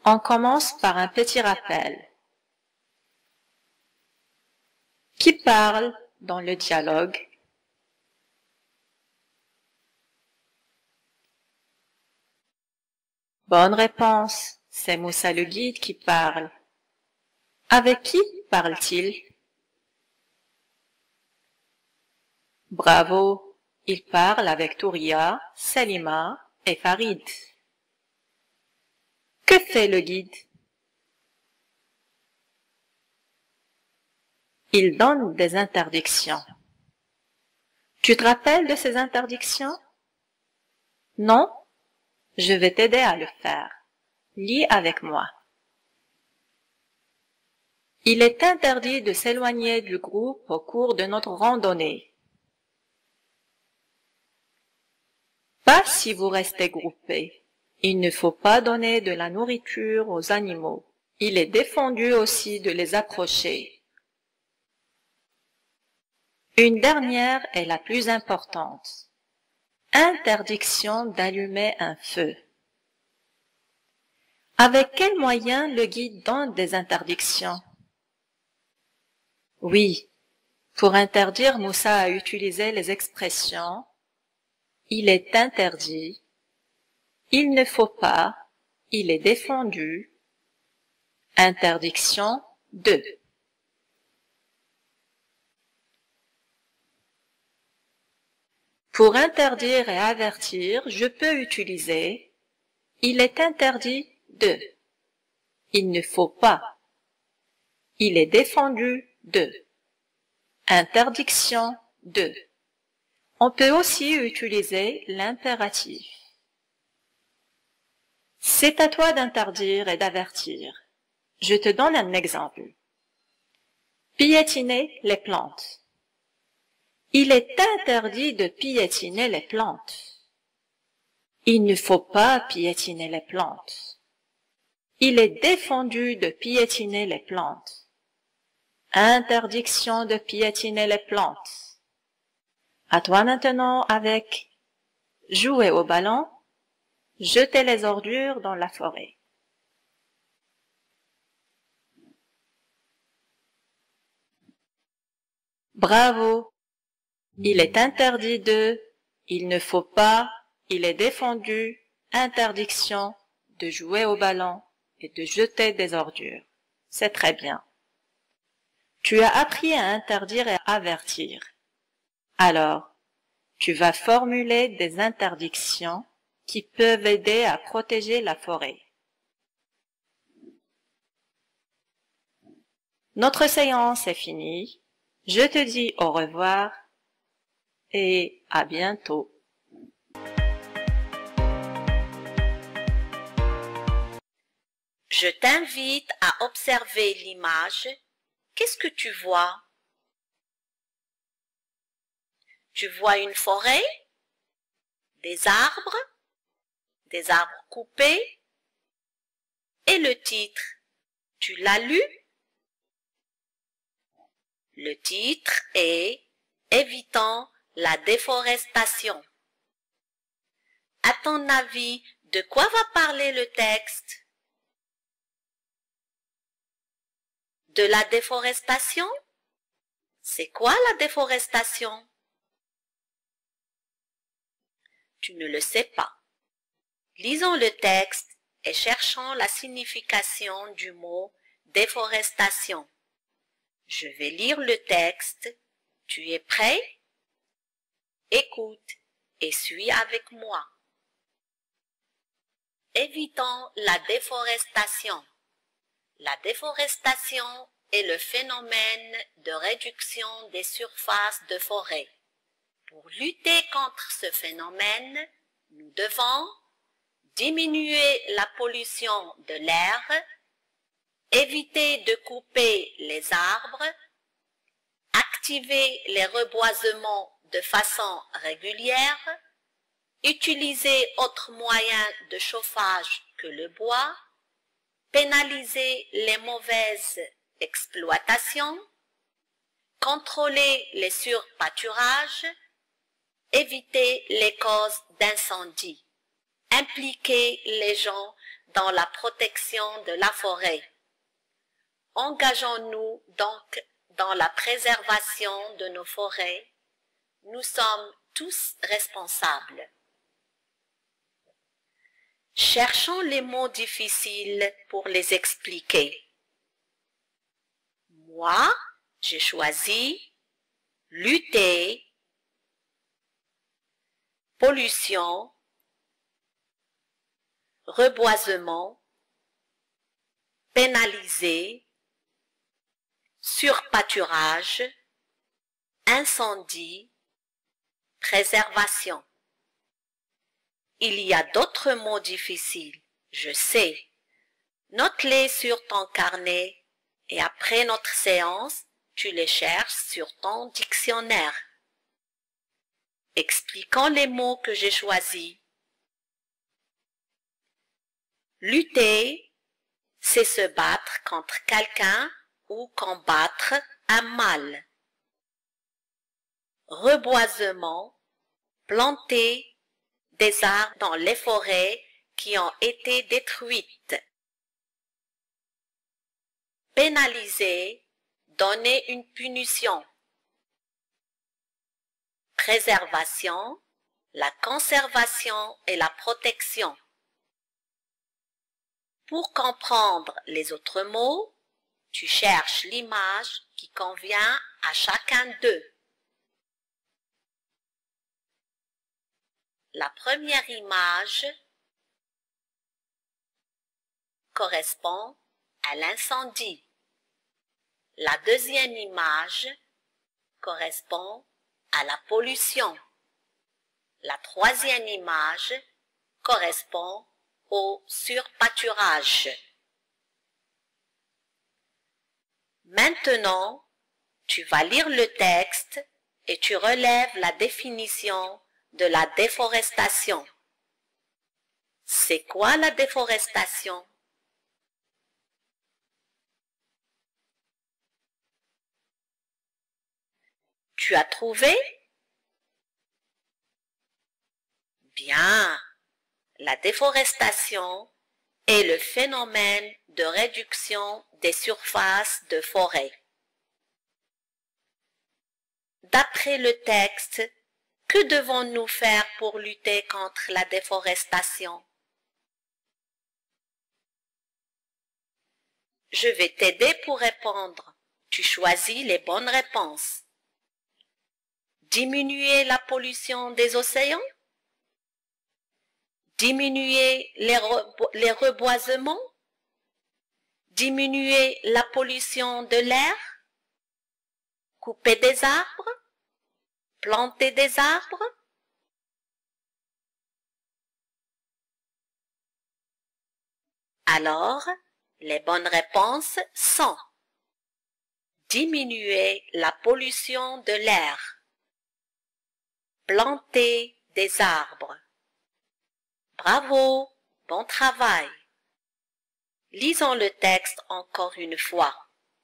On commence par un petit rappel. Qui parle dans le dialogue? Bonne réponse, c'est Moussa le guide qui parle. Avec qui parle-t-il? Bravo, il parle avec Touria, Salima et Farid. Que fait le guide? Il donne des interdictions. Tu te rappelles de ces interdictions? Non? Je vais t'aider à le faire. Lis avec moi. Il est interdit de s'éloigner du groupe au cours de notre randonnée. Pas si vous restez groupés. Il ne faut pas donner de la nourriture aux animaux. Il est défendu aussi de les approcher. Une dernière est la plus importante. Interdiction d'allumer un feu. Avec quels moyens le guide donne des interdictions? Oui, pour interdire Moussa à utiliser les expressions « il est interdit »,« il ne faut pas »,« il est défendu », interdiction de. Pour interdire et avertir, je peux utiliser « il est interdit de »,« il ne faut pas »,« il est défendu de », interdiction de. On peut aussi utiliser l'impératif. C'est à toi d'interdire et d'avertir. Je te donne un exemple. Piétiner les plantes. Il est interdit de piétiner les plantes. Il ne faut pas piétiner les plantes. Il est défendu de piétiner les plantes. Interdiction de piétiner les plantes. À toi maintenant avec jouer au ballon, jeter les ordures dans la forêt. Bravo! Il est interdit de, il ne faut pas, il est défendu, interdiction de jouer au ballon et de jeter des ordures. C'est très bien. Tu as appris à interdire et à avertir. Alors, tu vas formuler des interdictions qui peuvent aider à protéger la forêt. Notre séance est finie. Je te dis au revoir et à bientôt. Je t'invite à observer l'image. Qu'est-ce que tu vois? Tu vois une forêt, des arbres coupés, et le titre, tu l'as lu? Le titre est « Évitant la déforestation ». À ton avis, de quoi va parler le texte? De la déforestation? C'est quoi la déforestation? Tu ne le sais pas. Lisons le texte et cherchons la signification du mot déforestation. Je vais lire le texte. Tu es prêt? Écoute et suis avec moi. Évitons la déforestation. La déforestation est le phénomène de réduction des surfaces de forêt. Pour lutter contre ce phénomène, nous devons diminuer la pollution de l'air, éviter de couper les arbres, activer les reboisements de façon régulière, utiliser autres moyens de chauffage que le bois, pénaliser les mauvaises exploitations, contrôler les surpâturages, éviter les causes d'incendie, impliquer les gens dans la protection de la forêt. Engageons-nous donc dans la préservation de nos forêts. Nous sommes tous responsables. Cherchons les mots difficiles pour les expliquer. Moi, j'ai choisi lutter, pollution, reboisement, pénaliser, surpâturage, incendie, préservation. Il y a d'autres mots difficiles, je sais. Note-les sur ton carnet et après notre séance, tu les cherches sur ton dictionnaire. Expliquons les mots que j'ai choisis. Lutter, c'est se battre contre quelqu'un ou combattre un mal. Reboisement, planter des arbres dans les forêts qui ont été détruites. Pénaliser, donner une punition. Préservation, la conservation et la protection. Pour comprendre les autres mots, tu cherches l'image qui convient à chacun d'eux. La première image correspond à l'incendie. La deuxième image correspond à la pollution. La troisième image correspond au surpâturage. Maintenant, tu vas lire le texte et tu relèves la définition de la déforestation. C'est quoi la déforestation? Tu as trouvé? Bien. La déforestation est le phénomène de réduction des surfaces de forêt. D'après le texte, que devons-nous faire pour lutter contre la déforestation? Je vais t'aider pour répondre. Tu choisis les bonnes réponses. Diminuer la pollution des océans? Diminuer les reboisements? Diminuer la pollution de l'air? Couper des arbres? Planter des arbres? Alors, les bonnes réponses sont diminuer la pollution de l'air, planter des arbres. Bravo, bon travail. Lisons le texte encore une fois.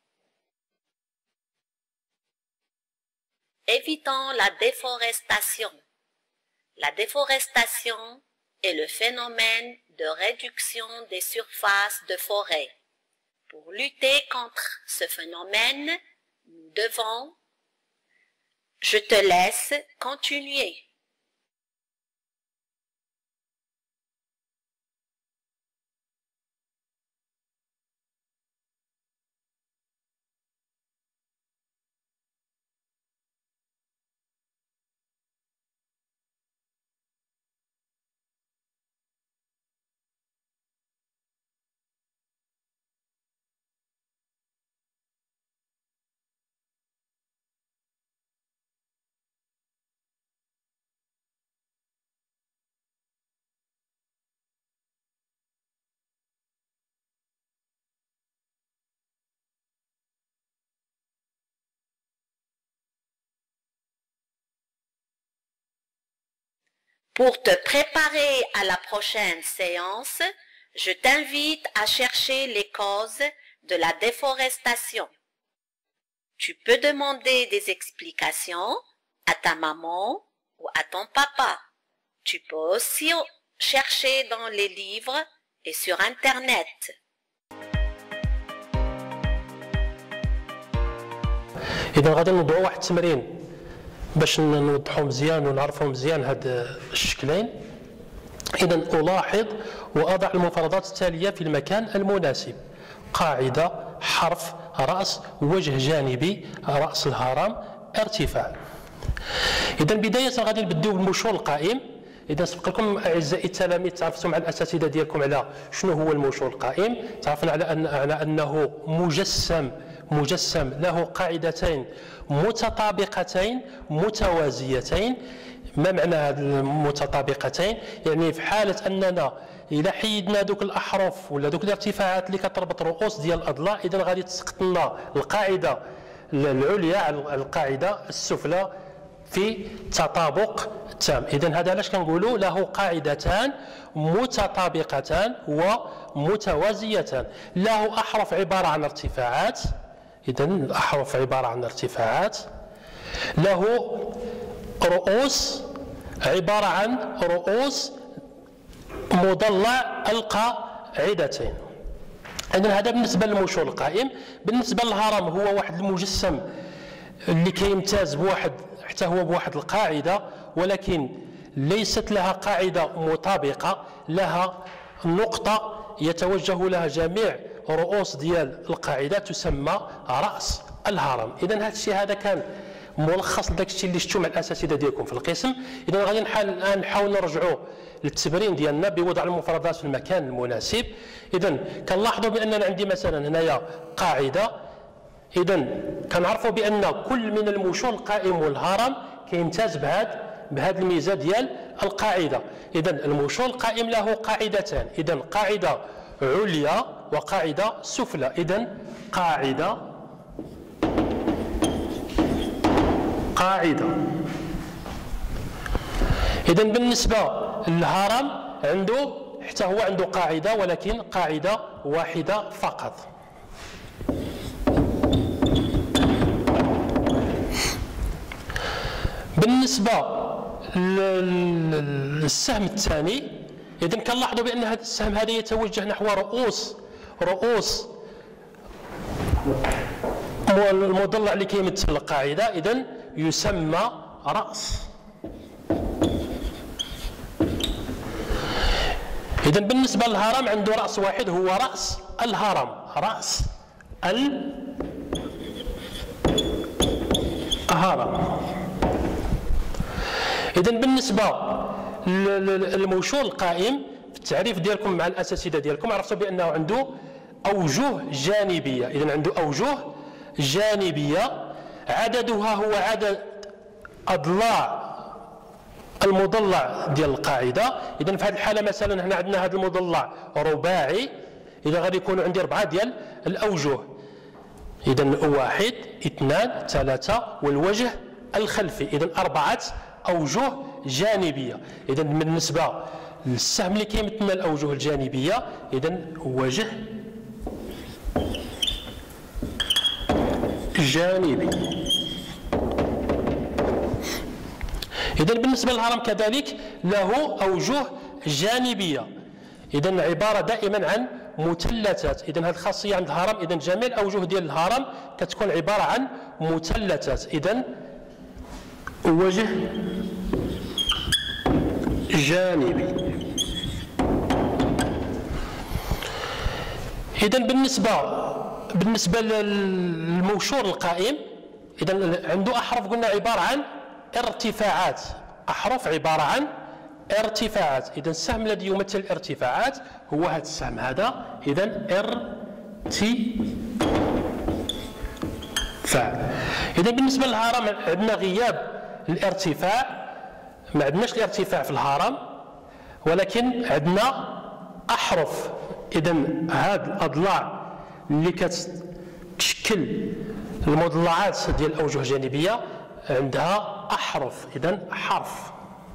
Évitons la déforestation. La déforestation est le phénomène de réduction des surfaces de forêt. Pour lutter contre ce phénomène, nous devons... Je te laisse continuer. Pour te préparer à la prochaine séance, je t'invite à chercher les causes de la déforestation. Tu peux demander des explications à ta maman ou à ton papa. Tu peux aussi chercher dans les livres et sur Internet. إذا غادي نوضعوا واحد التمرين باش نوضحوا مزيان ونعرفوا مزيان هاد الشكلين. إذا ألاحظ وأضع المفردات التالية في المكان المناسب: قاعدة، حرف، رأس، وجه جانبي، رأس الهرم، ارتفاع. إذا بداية غادي نبداو بالمشهور القائم. إذا سبق لكم أعزائي التلاميذ تعرفتم مع الأساتذة ديالكم على شنو هو المشهور القائم. تعرفنا على أنه مجسم له قاعدتين متطابقتين متوازيتين. ما معنى هذه المتطابقتين؟ يعني في حالة أننا إذا حيدنا دوك الأحرف ولا دوك الارتفاعات اللي كتربط رؤوس ديال الأضلاع، إذا غادي تسقط لنا القاعدة العليا على القاعدة السفلى في تطابق تام. إذا هذا علاش كنقولوا له قاعدتان متطابقتان ومتوازيتان. له أحرف عبارة عن ارتفاعات، إذا الأحرف عبارة عن ارتفاعات. له رؤوس عبارة عن رؤوس مضلع القاعدتين. إذا هذا بالنسبة للمشهور القائم. بالنسبة للهرم هو واحد المجسم اللي كيمتاز بواحد حتى هو بواحد القاعدة، ولكن ليست لها قاعدة مطابقة، لها نقطة يتوجه لها جميع رؤوس ديال القاعدة تسمى رأس الهرم. إذا هذا الشيء هذا كان ملخص لذاك الشيء اللي شفتوا مع الاساتذه ديالكم في القسم. اذا غادي الان نحاول نرجعوا للتمرين ديالنا بوضع المفردات في المكان المناسب. اذا كنلاحظوا باننا عندي مثلا هنايا قاعده. اذا كنعرفوا بان كل من المشهور القائم والهرم كيمتاز بهذه الميزه ديال القاعده. اذا المشهور القائم له قاعدتان، اذا قاعده عليا وقاعده سفلى. اذا قاعده إذا بالنسبة للهرم عنده حتى هو عنده قاعدة، ولكن قاعدة واحدة فقط. بالنسبة للسهم الثاني، إذا كنلاحظوا بأن هذا السهم هذا يتوجه نحو رؤوس المضلع اللي كيمثل القاعدة، إذا يسمى رأس. إذا بالنسبة للهرم عنده رأس واحد هو رأس الهرم، رأس الهرم. إذا بالنسبة للمشهور القائم في التعريف ديالكم مع الأساتذة ديالكم عرفتوا بأنه عنده أوجه جانبية. إذا عنده أوجه جانبية عددها هو عدد أضلاع المضلع ديال القاعدة. إذا في هذه الحالة مثلا هنا عندنا هذا المضلع رباعي، إذا غادي يكونوا عندي 4 ديال الأوجه. إذا 1 2 3 والوجه الخلفي، إذا 4 أوجه جانبية. إذا بالنسبة للسهم اللي كيمثل الأوجه الجانبية، إذا وجه جانبي. إذا بالنسبة للهرم كذلك له أوجه جانبية، إذا عبارة دائما عن مثلثات. إذا هذه الخاصية عند الهرم، إذا جميع الأوجه ديال الهرم كتكون عبارة عن مثلثات. إذا وجه جانبي. إذا بالنسبة للمشهور القائم، إذا عنده أحرف قلنا عبارة عن ارتفاعات، أحرف عبارة عن ارتفاعات. إذا السهم الذي يمثل الارتفاعات هو هذا السهم هذا، إذا ارتفاع. إذا بالنسبة للهرم عندنا غياب الارتفاع، ما عندناش الارتفاع في الهرم، ولكن عندنا أحرف. إذا هاد الأضلاع اللي كتشكل المضلعات ديال الأوجه الجانبية عندها أحرف، إذا حرف.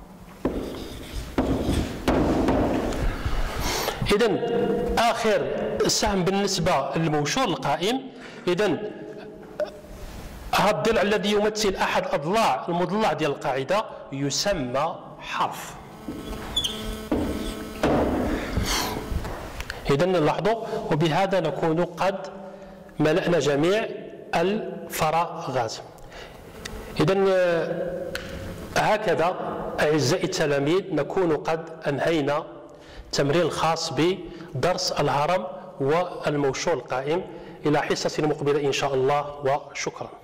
إذا آخر سهم بالنسبة للمشهور القائم، إذا هذا الضلع الذي يمثل أحد أضلاع المضلع ديال القاعدة يسمى حرف. إذا لاحظوا، وبهذا نكون قد ملأنا جميع الفراغات. إذا هكذا أعزائي التلاميذ نكون قد أنهينا التمرين الخاص بدرس الهرم والموصول القائم. إلى حصة مقبلة إن شاء الله، وشكرا.